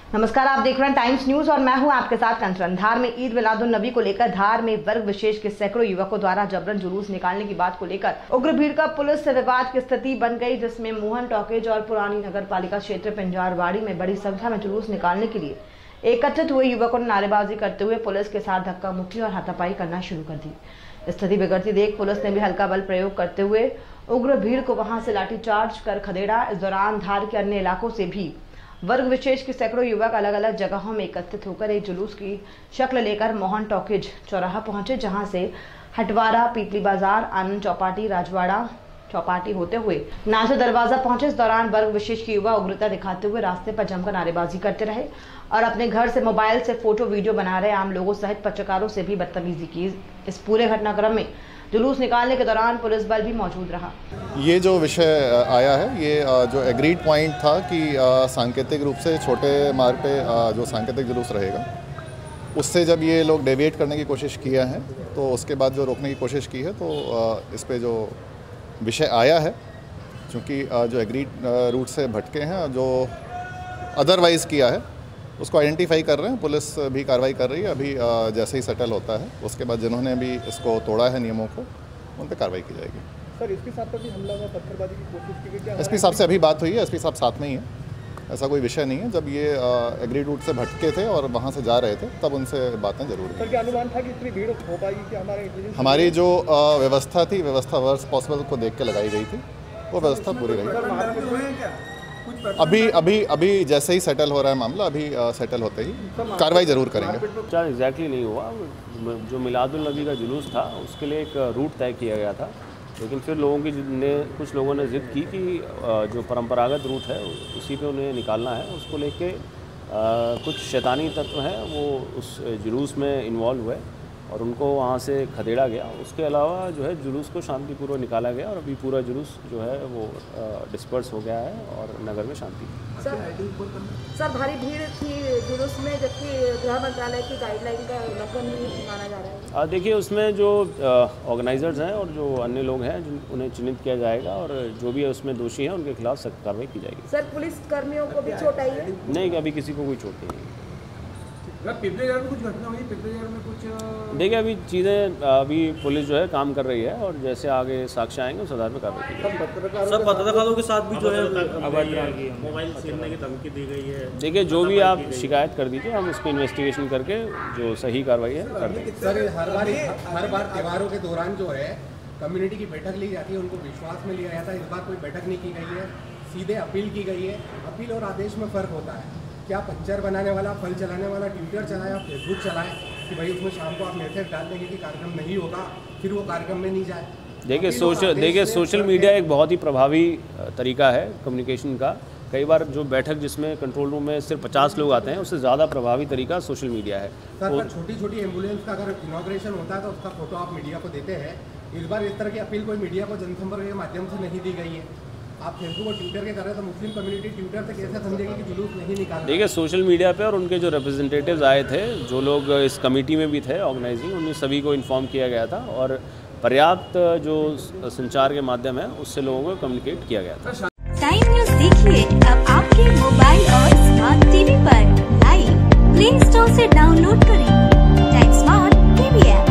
नमस्कार, आप देख रहे हैं टाइम्स न्यूज और मैं हूं आपके साथ कंचन। धार में ईद मिलादुन नबी को लेकर धार में वर्ग विशेष के सैकड़ों युवकों द्वारा जबरन जुलूस निकालने की बात को लेकर उग्र भीड़ का पुलिस से विवाद की स्थिति बन गई, जिसमें मोहन टॉकीज और पुरानी नगर पालिका क्षेत्र पिंजारवाड़ी में बड़ी संख्या में जुलूस निकालने के लिए एकत्रित हुए युवकों ने नारेबाजी करते हुए पुलिस के साथ धक्का मुक्की और हाथापाई करना शुरू कर दी। स्थिति बिगड़ती देख पुलिस ने भी हल्का बल प्रयोग करते हुए उग्र भीड़ को वहां से लाठीचार्ज कर खदेड़ा। इस दौरान धार के अन्य इलाकों से भी वर्ग विशेष के सैकड़ों युवक अलग अलग जगहों में एकत्रित होकर एक जुलूस की शक्ल लेकर मोहन टॉकीज चौराहा पहुंचे, जहां से हटवारा, पीपली बाजार, आनंद चौपाटी, राजवाड़ा चौपाटी होते हुए नाजो दरवाजा पहुंचे। इस दौरान वर्ग विशेष के युवा उग्रता दिखाते हुए रास्ते पर जमकर नारेबाजी करते रहे और अपने घर से मोबाइल से फोटो वीडियो बना रहे आम लोगों सहित पत्रकारों से भी बदतमीजी की। इस पूरे घटनाक्रम में जुलूस निकालने के दौरान पुलिस बल भी मौजूद रहा। ये जो विषय आया है, ये जो एग्रीड पॉइंट था कि सांकेतिक रूप से छोटे मार्ग पे जो सांकेतिक जुलूस रहेगा, उससे जब ये लोग डेविएट करने की कोशिश किया है तो उसके बाद जो रोकने की कोशिश की है, तो इस पे जो विषय आया है, चूँकि जो एग्रीड रूट से भटके हैं, जो अदरवाइज़ किया है, उसको आइडेंटिफाई कर रहे हैं। पुलिस भी कार्रवाई कर रही है। अभी जैसे ही सेटल होता है उसके बाद जिन्होंने भी इसको तोड़ा है नियमों को, उन पर कार्रवाई की जाएगी। सर, एसपी साहब पर भी हमला हुआ, पत्थरबाजी की कोशिश की गई क्या? एसपी साहब से अभी बात हुई है, एसपी साहब साथ में ही है, ऐसा कोई विषय नहीं है। जब ये एग्रीड रूट से भटके थे और वहाँ से जा रहे थे, तब उनसे बातें जरूर सर, क्या अनुमान था कि इतनी भीड़ हो पाएगी? कि हमारी जो व्यवस्था थी, व्यवस्था वर्स्ट पॉसिबल को देख के लगाई गई थी, वो व्यवस्था पूरी रही। अभी जैसे ही सेटल हो रहा है मामला, अभी सेटल होते ही कार्रवाई जरूर करेंगे। एग्जैक्टली नहीं हुआ। जो मिलादुल नबी का जुलूस था उसके लिए एक रूट तय किया गया था, लेकिन फिर कुछ लोगों ने ज़िद की कि जो परंपरागत रूट है उसी पे उन्हें निकालना है। उसको लेके कुछ शैतानी तत्व हैं, वो उस जुलूस में इन्वॉल्व हुए और उनको वहाँ से खदेड़ा गया। उसके अलावा जो है जुलूस को शांतिपूर्वक निकाला गया और अभी पूरा जुलूस जो है वो डिस्पर्स हो गया है और नगर में शांति। सर, भारी भीड़ थी जुलूस में, जबकि गृह मंत्रालय की गाइडलाइन का उल्लंघन भी माना जा रहा है। देखिए, उसमें जो ऑर्गेनाइजर्स हैं और जो अन्य लोग हैं उन्हें चिन्हित किया जाएगा और जो भी है उसमें दोषी हैं उनके खिलाफ सख्त कार्रवाई की जाएगी। सर, पुलिस कर्मियों को भी चोट आई है? नहीं, अभी किसी को कोई चोट नहीं है। पिपलेजार में कुछ घटना हुई? पिपलेजार में कुछ देखिए, अभी चीज़ें अभी पुलिस जो है काम कर रही है और जैसे आगे साक्ष्य आएंगे उस आधार पर कार्रवाई की जाएगी। सब पत्रकारों के साथ भी जो है मोबाइल छीनने की धमकी दी गई है। देखिए, जो भी आप शिकायत कर दीजिए, हम उसकी इन्वेस्टिगेशन करके जो सही कार्रवाई है कर देंगे। सर, हर बार त्योहारों के दौरान जो है कम्युनिटी की बैठक ली जाती है, उनको विश्वास में लिया जाता है। इस बार कोई बैठक नहीं की गई है, सीधे अपील की गई है। अपील और आदेश में फ़र्क होता है। क्या पंचर बनाने वाला, फल चलाने वाला ट्विटर चलाए, फेसबुक चलाए कि भाई उसमें शाम को आप मैसेज डाल देंगे कि कार्यक्रम नहीं होगा, फिर वो कार्यक्रम में नहीं जाए? देखिए, सोशल मीडिया एक बहुत ही प्रभावी तरीका है कम्युनिकेशन का। कई बार जो बैठक जिसमें कंट्रोल रूम में सिर्फ 50 लोग आते हैं, उससे ज़्यादा प्रभावी तरीका सोशल मीडिया है। सर, छोटी एम्बुलेंस का अगर इनॉग्रेशन होता है तो उसका फोटो आप मीडिया को देते हैं। इस बार इस तरह की अपील कोई मीडिया को जनसंपर्क के माध्यम से नहीं दी गई है। आप फेसबुक और ट्विटर के कर रहे हैं, तो मुस्लिम कम्युनिटी ट्विटर से कैसे समझेगी कि जुलूस नहीं निकाला? देखिए, सोशल मीडिया पे और उनके जो रिप्रेजेंटेटिव्स आए थे, जो लोग इस कमेटी में भी थे ऑर्गेनाइजिंग, उन्हें सभी को इन्फॉर्म किया गया था और पर्याप्त जो संचार के माध्यम है उससे लोगों को कम्युनिकेट किया गया था। टाइम न्यूज़ देखिए अब आपके मोबाइल और स्मार्ट टीवी पर लाइव प्ले स्टोर से डाउनलोड करें टाइम स्मार्ट टीवी ऐप।